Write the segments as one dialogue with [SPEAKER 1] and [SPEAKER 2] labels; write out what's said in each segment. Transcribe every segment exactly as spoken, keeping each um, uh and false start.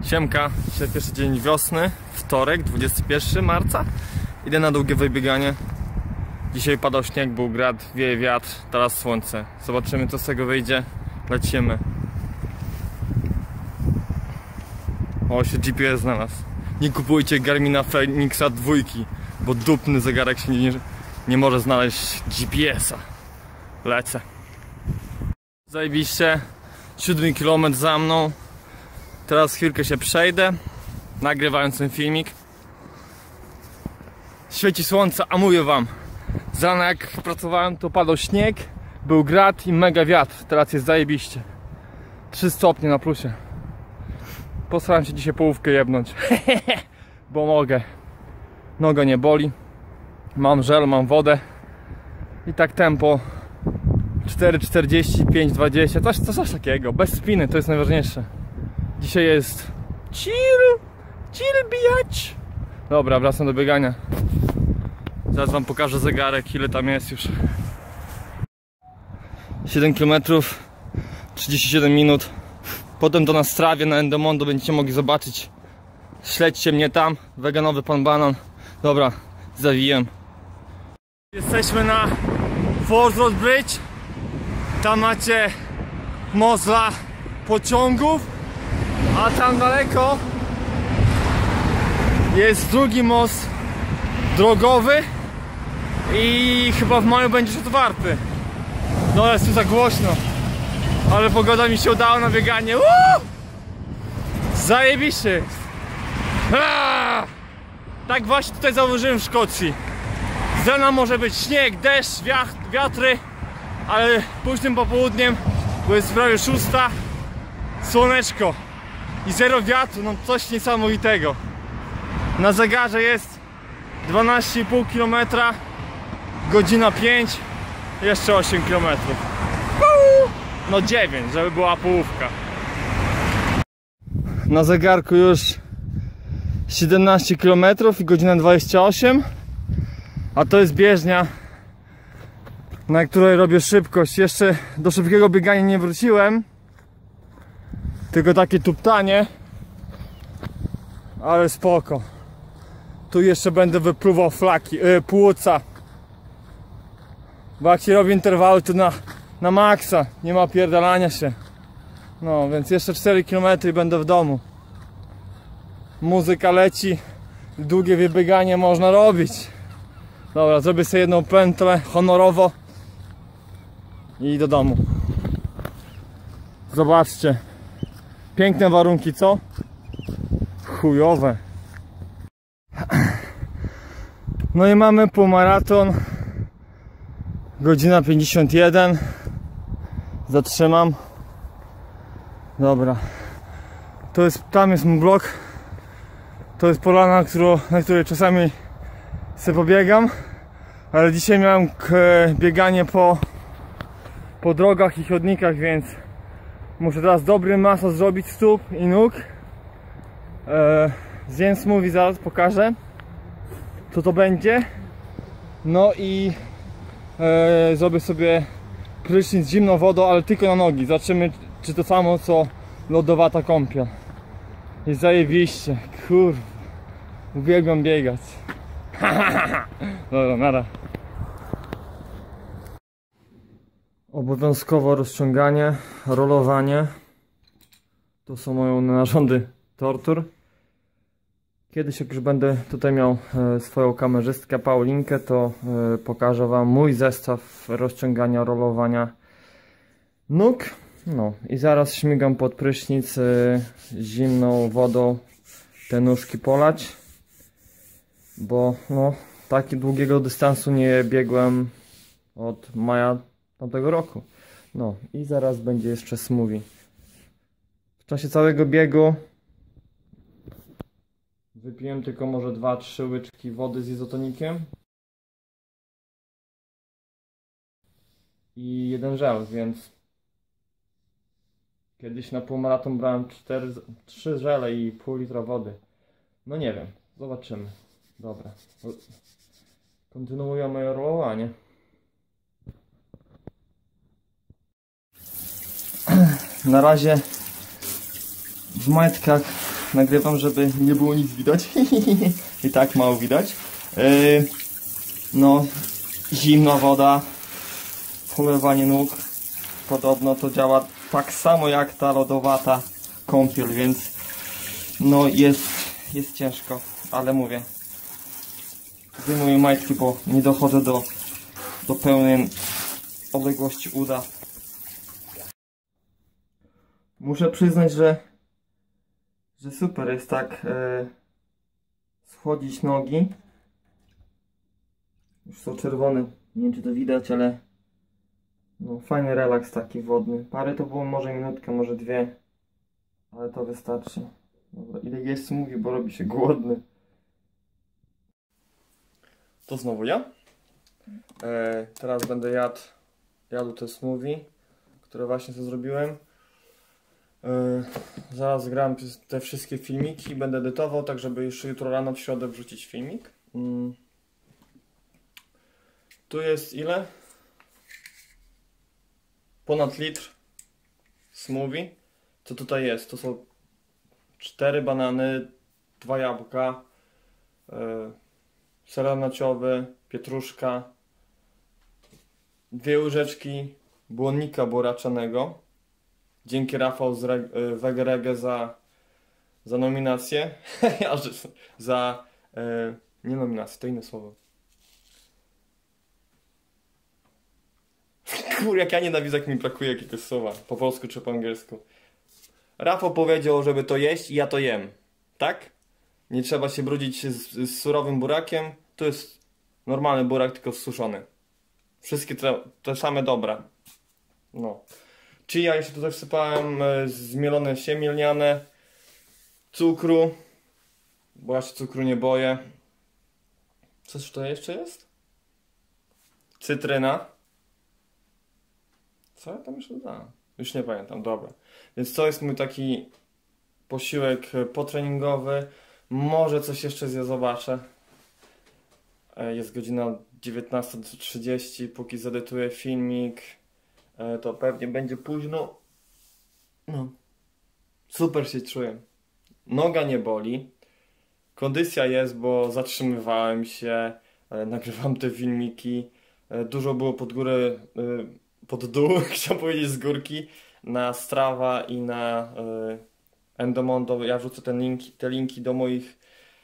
[SPEAKER 1] Siemka, dzisiaj pierwszy dzień wiosny, wtorek, dwudziestego pierwszego marca. Idę na długie wybieganie. Dzisiaj padał śnieg, był grad, wieje wiatr, teraz słońce. Zobaczymy, co z tego wyjdzie. Lecimy. O, się G P S znalazł. Nie kupujcie Garmina Fenixa dwa, bo dupny zegarek się nie, nie może znaleźć G P S a. Lecę. Zajebiście. Siódmy kilometr za mną. Teraz chwilkę się przejdę, nagrywając ten filmik. Świeci słońce, a mówię wam, z rana jak pracowałem, to padał śnieg, był grad i mega wiatr. Teraz jest zajebiście. trzy stopnie na plusie. Postaram się dzisiaj połówkę jebnąć, bo mogę. Noga nie boli. Mam żel, mam wodę. I tak tempo cztery czterdzieści, pięć dwadzieścia, coś, coś takiego. Bez spiny, to jest najważniejsze. Dzisiaj jest chill, chill bijać. Dobra, wracam do biegania. Zaraz wam pokażę zegarek, ile tam jest już. siedem kilometrów, trzydzieści siedem minut. Potem to na Strawie, na Endomondo będziecie mogli zobaczyć. Śledźcie mnie tam, weganowy pan banan. Dobra, zawijam. Jesteśmy na Forth Road Bridge. Tam macie most dla pociągów. A tam daleko jest drugi most drogowy i chyba w maju będzie już otwarty. No jest tu za głośno, ale pogoda mi się udała na bieganie. Uuu! Zajebiście. Aaaa! Tak właśnie tutaj zauważyłem w Szkocji. Z rana może być śnieg, deszcz, wiatry, ale późnym popołudniem, bo jest prawie szósta, słoneczko i zero wiatru, no coś niesamowitego. Na zegarze jest dwanaście i pół kilometra, godzina pięć, jeszcze osiem kilometrów. No dziewięć, żeby była połówka. Na zegarku już siedemnaście kilometrów i godzina dwadzieścia osiem, a to jest bieżnia, na której robię szybkość. Jeszcze do szybkiego biegania nie wróciłem, tylko takie tuptanie, ale spoko. Tu jeszcze będę wypluwał flaki, yy, płuca. Bo jak się robi interwały, to na, na maksa, nie ma pierdalania się. No, więc jeszcze cztery kilometry i będę w domu. Muzyka leci, długie wybieganie można robić. Dobra, zrobię sobie jedną pętlę honorowo i do domu. Zobaczcie. Piękne warunki, co? Chujowe. No i mamy półmaraton. Godzina pięćdziesiąt jeden. Zatrzymam. Dobra. To jest, tam jest mój blok. To jest polana, którą, na której czasami sobie pobiegam. Ale dzisiaj miałem bieganie po, po drogach i chodnikach, więc muszę teraz dobry masaż zrobić stóp i nóg. Eee, zjem smoothie, zaraz pokażę, co to będzie. No i e, zrobię sobie prysznic z zimną wodą, ale tylko na nogi. Zobaczymy, czy to samo co lodowata kąpiel. Jest zajebiście, kurwa. Uwielbiam biegać. Dobra, nara. Obowiązkowo rozciąganie, rolowanie. To są moje narządy tortur. Kiedyś jak już będę tutaj miał e, swoją kamerzystkę Paulinkę, to e, pokażę wam mój zestaw rozciągania, rolowania nóg. No i zaraz śmigam pod prysznic e, zimną wodą te nóżki polać, bo no taki długiego dystansu nie biegłem od maja tamtego roku. No i zaraz będzie jeszcze smoothie. W czasie całego biegu wypiłem tylko może dwa trzy łyczki wody z izotonikiem i jeden żel, więc kiedyś na półmaraton brałem cztery, trzy żele i pół litra wody. No nie wiem, zobaczymy. Dobra, kontynuuję moje rolowanie. Na razie w majtkach nagrywam, żeby nie było nic widać. I tak mało widać. Yy, no, zimna woda, polewanie nóg. Podobno to działa tak samo jak ta lodowata kąpiel, więc no jest, jest ciężko, ale mówię. Zdejmuję majtki, bo nie dochodzę do, do pełnej odległości uda. Muszę przyznać, że, że super jest tak e, schodzić nogi. Już są czerwone, nie wiem czy to widać, ale no, fajny relaks taki wodny. Parę to było może minutkę, może dwie, ale to wystarczy. Dobra, ile jest mówi, bo robi się głodny. To znowu ja. E, teraz będę jadł, jadł te smoothie, które właśnie sobie zrobiłem. E, zaraz gram te wszystkie filmiki i będę edytował, tak żeby jeszcze jutro rano w środę wrzucić filmik. Mm. Tu jest ile? Ponad litr smoothie. Co tutaj jest? To są cztery banany, dwa jabłka, yy, ser naciowy, pietruszka, dwie łyżeczki błonnika boraczanego. Dzięki Rafał z yy, Wegerege za, za nominację. Ja, że, za yy, nie nominację, to inne słowo. Kur, jak ja nienawidzę, jak mi brakuje jakiegoś słowa, po polsku czy po angielsku. Rafał powiedział, żeby to jeść i ja to jem. Tak? Nie trzeba się brudzić z, z surowym burakiem. To jest normalny burak, tylko suszony. Wszystkie te, te same dobra. No. Chia jeszcze tutaj wsypałem, e, zmielone siemię lniane, cukru, bo ja się cukru nie boję. Coś to jeszcze jest? Cytryna. Co ja tam jeszcze dodałem? Już nie pamiętam, dobra. Więc to jest mój taki posiłek potreningowy. Może coś jeszcze zje, zobaczę. Jest godzina dziewiętnasta trzydzieści, póki zedytuję filmik, to pewnie będzie późno. No. Super się czuję. Noga nie boli. Kondycja jest, bo zatrzymywałem się, nagrywam te filmiki. Dużo było pod górę, pod dół, chciałem powiedzieć z górki, na Strava i na Endomondo. Ja wrzucę ten link, te linki do moich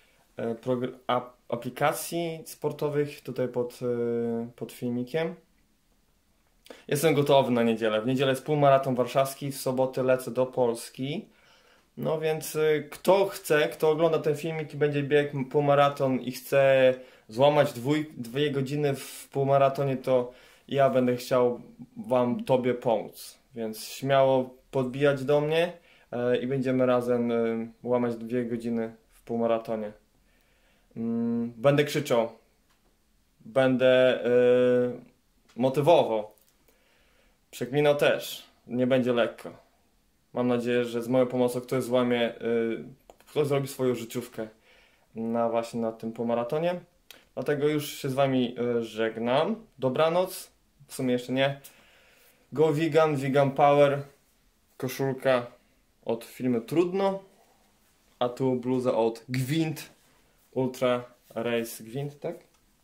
[SPEAKER 1] aplikacji sportowych tutaj pod, pod filmikiem. Jestem gotowy na niedzielę. W niedzielę jest półmaraton warszawski, w sobotę lecę do Polski. No więc kto chce, kto ogląda ten filmik i będzie biegł półmaraton i chce złamać dwój, dwie godziny w półmaratonie, to ja będę chciał wam, tobie pomóc. Więc śmiało podbijać do mnie e, i będziemy razem e, łamać dwie godziny w półmaratonie. Mm, będę krzyczał. Będę e, motywował. Przeklinał też. Nie będzie lekko. Mam nadzieję, że z moją pomocą ktoś złamie, yy, ktoś zrobi swoją życiówkę na właśnie na tym półmaratonie. Dlatego już się z wami yy, żegnam. Dobranoc. W sumie jeszcze nie. Go Vegan, Vegan Power. Koszulka od firmy Trudno. A tu bluza od Gwint. Ultra Race Gwint, tak?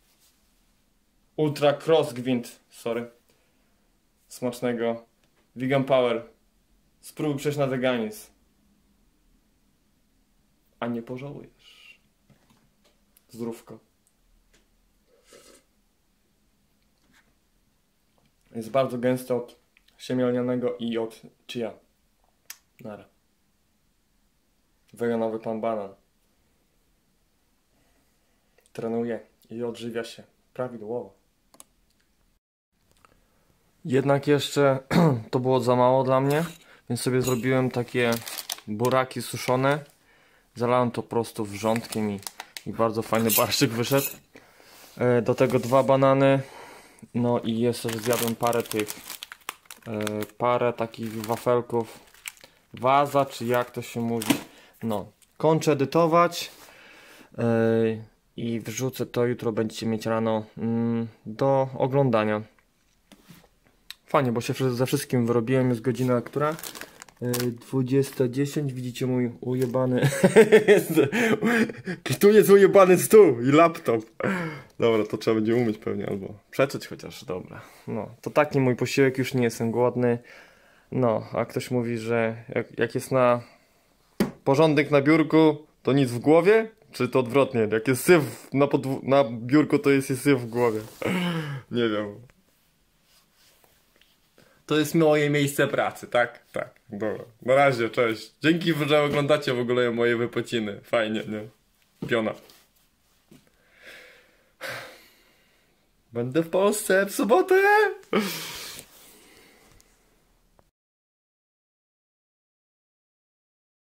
[SPEAKER 1] Ultra Cross Gwint, sorry. Smacznego. Vegan Power. Spróbuj przejść na weganizm. A nie pożałujesz. Zdrówko. Jest bardzo gęsto od siemię lnianego i od chia. Nara. Weganowy pan banan. Trenuje i odżywia się prawidłowo. Jednak jeszcze to było za mało dla mnie, więc sobie zrobiłem takie buraki suszone. Zalałem to prosto wrzątkiem i, i bardzo fajny barszczyk wyszedł. E, do tego dwa banany. No i jeszcze zjadłem parę tych, e, parę takich wafelków. Waza, czy jak to się mówi. No, kończę edytować. E, I wrzucę to, jutro będziecie mieć rano mm, do oglądania. Fajnie, bo się ze wszystkim wyrobiłem, jest godzina która? dwudziesta dziesięć, widzicie mój ujebany tu jest ujebany stół i laptop. Dobra, to trzeba będzie umyć pewnie, albo przeczyć chociaż, dobra. No, to taki mój posiłek, już nie jestem głodny. No, a ktoś mówi, że jak, jak jest na porządek na biurku, to nic w głowie? Czy to odwrotnie? Jak jest syf na, na biurku, to jest, jest syf w głowie. Nie wiem. To jest moje miejsce pracy, tak? Tak, dobra. Na razie, cześć. Dzięki, że oglądacie w ogóle moje wypociny. Fajnie, nie? Piona. Będę w Polsce w sobotę!